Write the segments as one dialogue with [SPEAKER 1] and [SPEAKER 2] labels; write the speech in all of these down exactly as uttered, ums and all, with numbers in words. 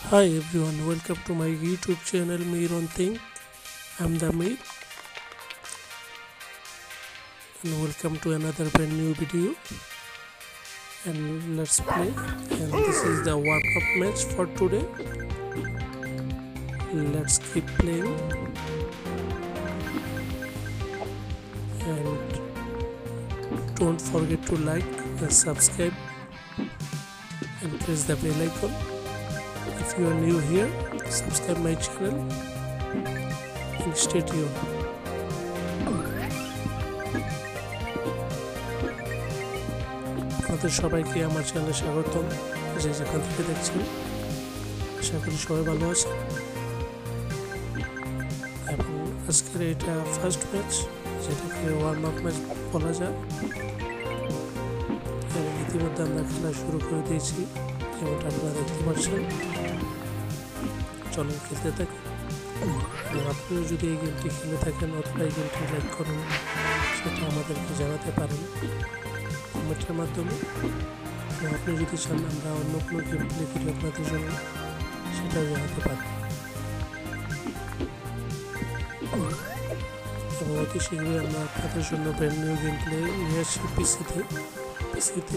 [SPEAKER 1] Hi everyone, welcome to my YouTube channel Mir on Thing. I'm the Mir and welcome to another brand new video. And let's play. And this is the warm-up match for today. Let's keep playing. And don't forget to like and subscribe and press the bell icon. If you are new here, subscribe my channel and stay tuned. আপনাদের সবাইকে আমার চ্যানেলে স্বাগতম, যে যেখান থেকে দেখছেন। আশা করি সবাই ভালো আছেন। এবং আজকের এটা ফার্স্ট ম্যাচ, যেটাকে ওয়ার্ম আপ ম্যাচ বলা যায়। এবং ইতিমধ্যে আমরা খেলা শুরু করে দিয়েছি, যেমনটা আপনারা দেখতে পাচ্ছেন। চলুন খেলতে থাকি। এবং আপনিও যদি এই গেমটি খেলে থাকেন অথবা এই গেমটি লাইক করেন, সেটা আমাদেরকে জানাতে পারেন কমেন্টের মাধ্যমে। এবং আপনি যদি চান আমরা অন্য কোনো গেম প্লে করি আপনাদের জন্য, সেটাও জানাতে পারেন। এবং অতি শীঘ্রই আমরা আপনাদের জন্য ব্র্যান্ড নিউ গেম প্লে নিয়ে আসছি পিসিতে পিসিতে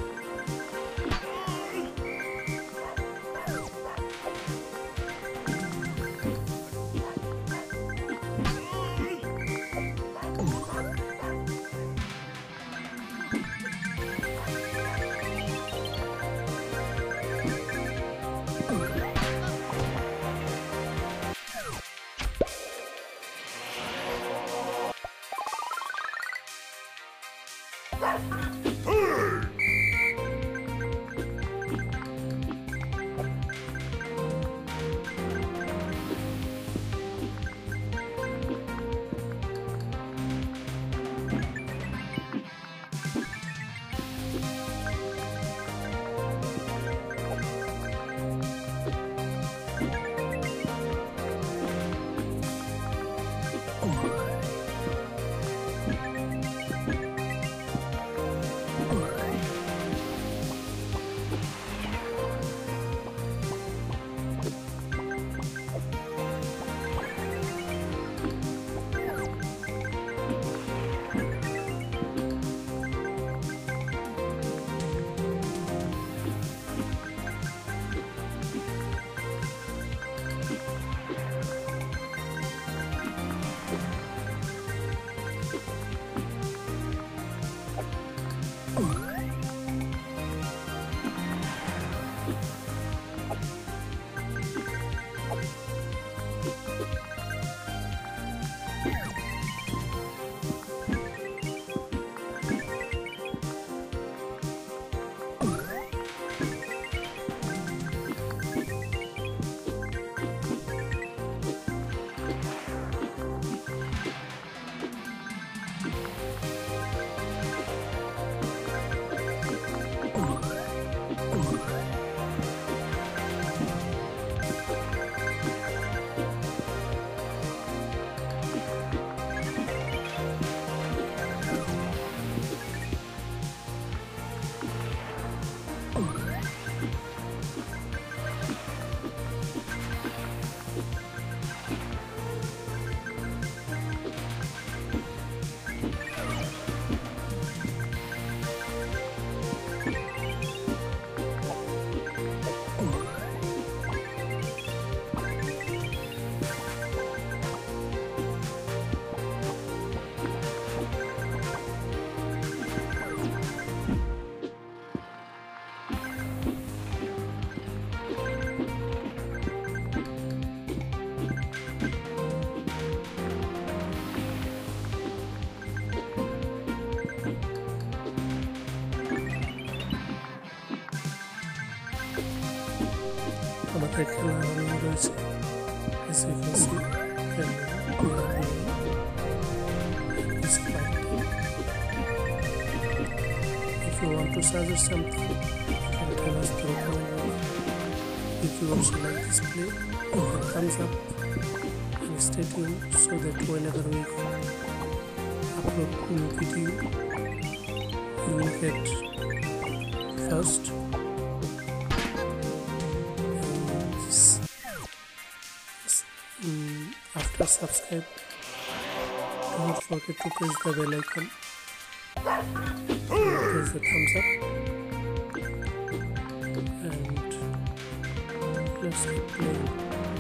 [SPEAKER 1] আমাদের খেলা রানিং রয়েছে। As you can see, if you want to suggest something, you can tell us through comment. If you also like this play, you can thumbs up and stay tuned so that whenever we upload new video, you will get first. after subscribe, don't forget to press the bell icon, press the thumbs up, and let's keep playing.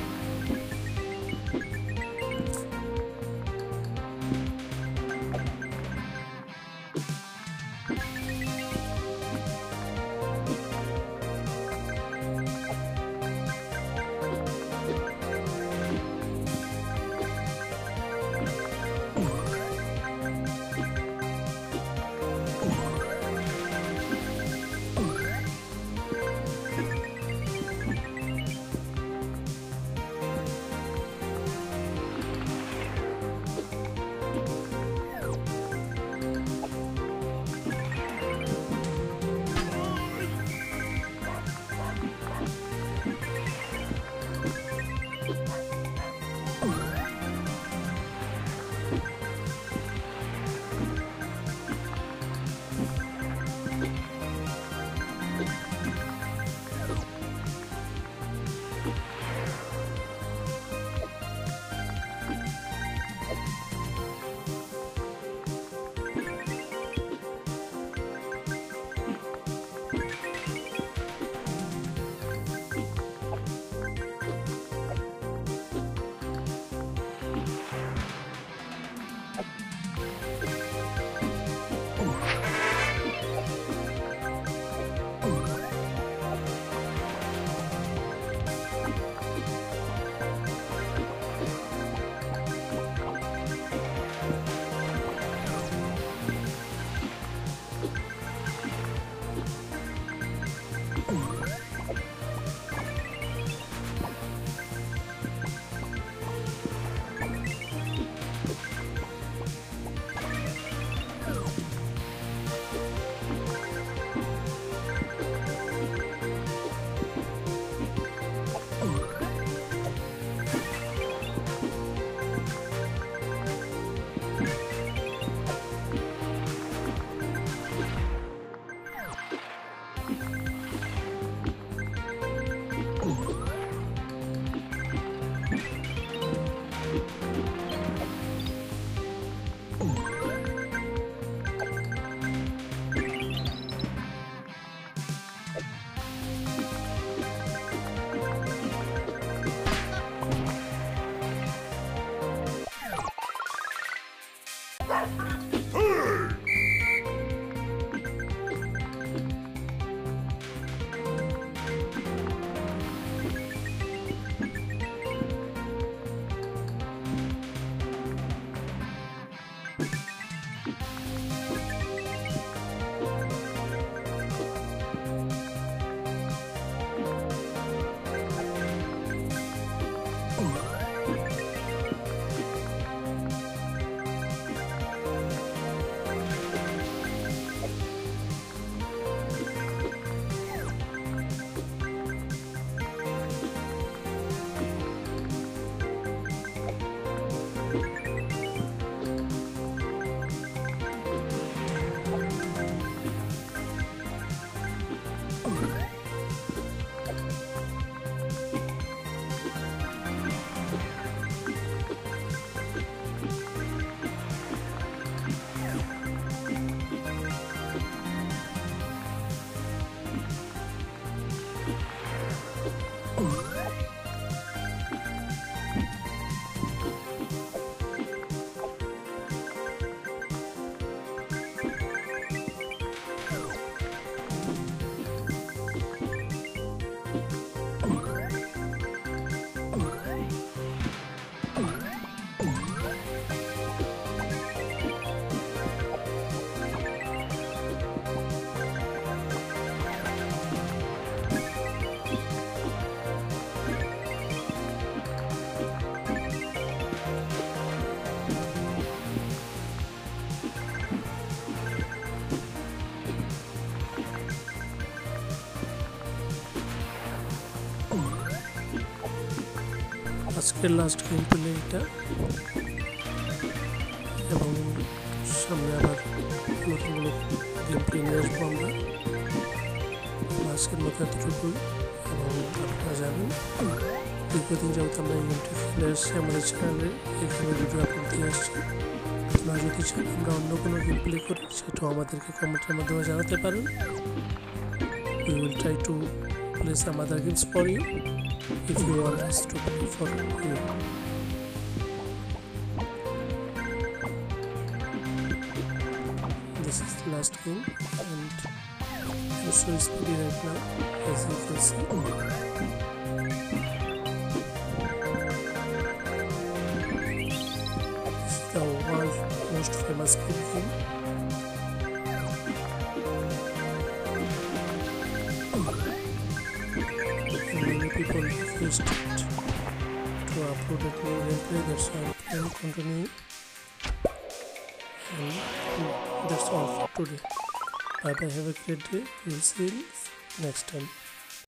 [SPEAKER 1] আজকের last game play এটা, এবং সামনে আবার নতুনগুলো game play নিয়ে আসবো আমরা। আজকের মতো এতটুকু, এবং আপনারা যাবেন। দীর্ঘদিন যাবত আমরা এই গেমটি খেলে আসছি আমাদের চ্যানেলে, এখানে ভিডিও আপলোড দিয়ে আসছি। আপনারা যদি চান আমরা অন্য কোনো গেম প্লে করি সেটাও আমাদেরকে কমেন্টের মাধ্যমে জানাতে পারেন। We will try to play some other games for you if you want us to play for you. This is the last game and it's so speedy right now, as you can see. This is the world's most famous game. Many people used it to upload a new gameplay, that's why I'm continuing. And that's all for today. Bye bye, have a great day. We'll see you next time.